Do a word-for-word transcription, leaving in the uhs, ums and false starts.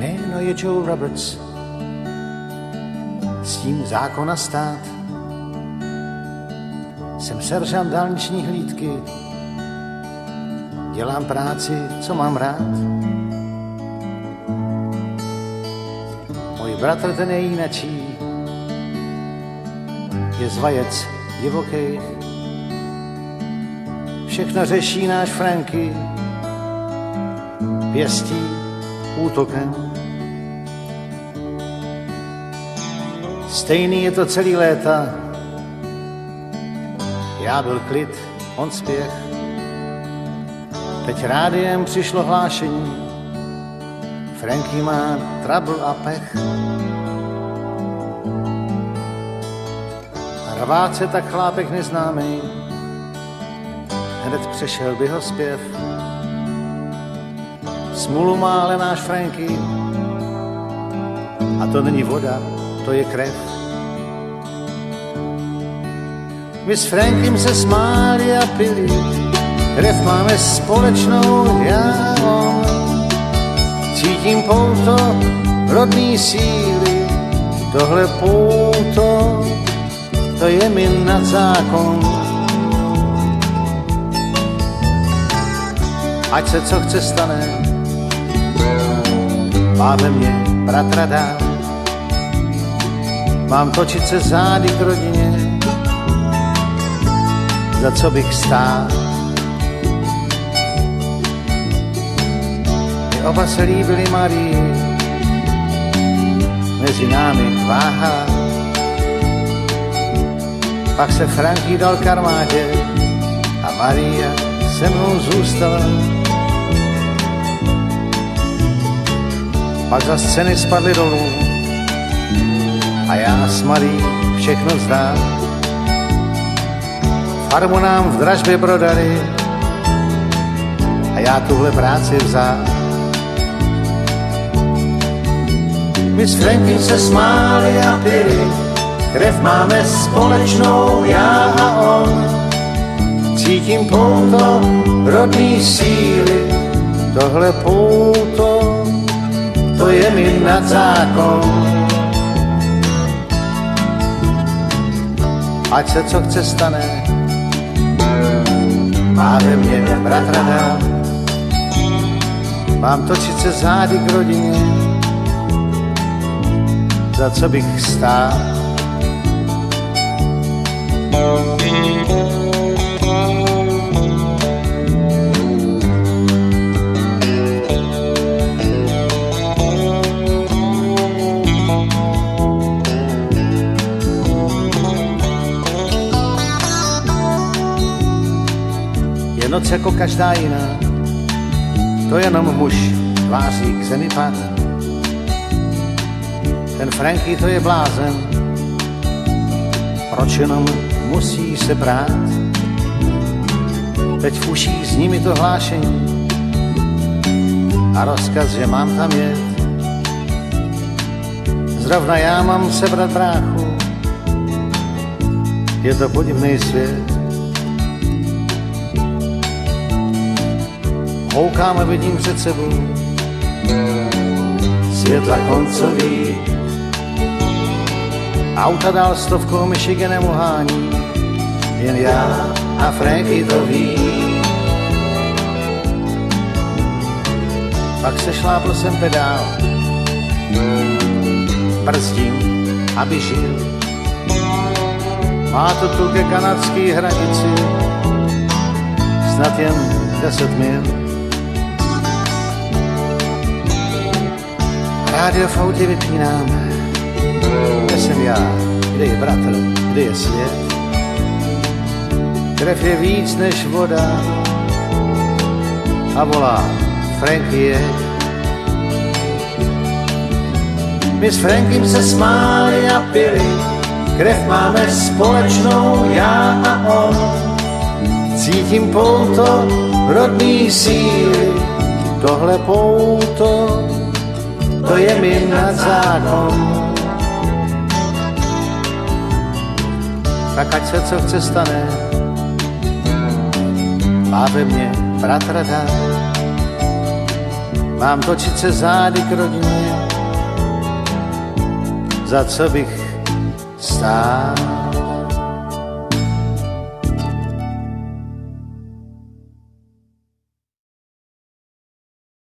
Jméno je Joe Roberts, s tím zákona stát. Jsem seržant dálniční hlídky, dělám práci, co mám rád. Můj bratr, ten je jinačí, je zvajec divokých. Všechno řeší náš Franky, pěstí útokem. Stejný je to celý léta, já byl klid, on spěch. Teď rádiem přišlo hlášení, Franky má trouble a pech. Rváce tak chlápek neznámý, hned přešel by ho zpěv. Smůlu má ale náš Franky, a to není voda, to je krev. My s Frankem se smáli a pili, krev máme společnou, já on. Cítím pouto rodný síly, tohle pouto, to je mi nad zákon. Ať se co chce stane, má ve mně bratra dál. Mám točit se zády k rodině, za co bych stál. My oba se líbili Marii, mezi námi váha. Pak se Franky dal k armádě a Maria se mnou zůstala. Pak za scény spadly dolů a já s Marií všechno vzdál. Farmu nám v dražbě prodali a já tuhle práci vzal. My s Frankem se smáli a pili, krev máme společnou, já a on. Cítím pouto rodný síly, tohle pouto, to je mi nad zákon. Ať se co chce stane, má ve mně bratra dál. Mám točit se zády k rodině, za co bych stál. Je noc jako každá jiná, to jenom muž tváří k zemi pad. Ten Franky to je blázen, proč jenom musí se brát. Teď v uších zní mi to hlášení a rozkaz, že mám tam jet. Zrovna já mám sebrat bráchu, je to podivný svět. Koukám a vidím před sebou světla koncový. Auta dál stovkou Michiganem uhání, jen já a Franky to ví. Pak se šlápl jsem pedál, brzdím, aby žil. Má to tu ke kanadský hranici snad jen deset mil. Rádio v autě vypínám, kde jsem já, kde je bratr, kde je svět. Krev je víc než voda a volá Franky je. My s Frankem se smáli a pili, krev máme společnou, já a on. Cítím pouto rodný síly, tohle pouto, to je mi nad zákon. Tak ať se co chce stane, má ve mně bratra dál. mám točit se zády k rodině, za co bych stál.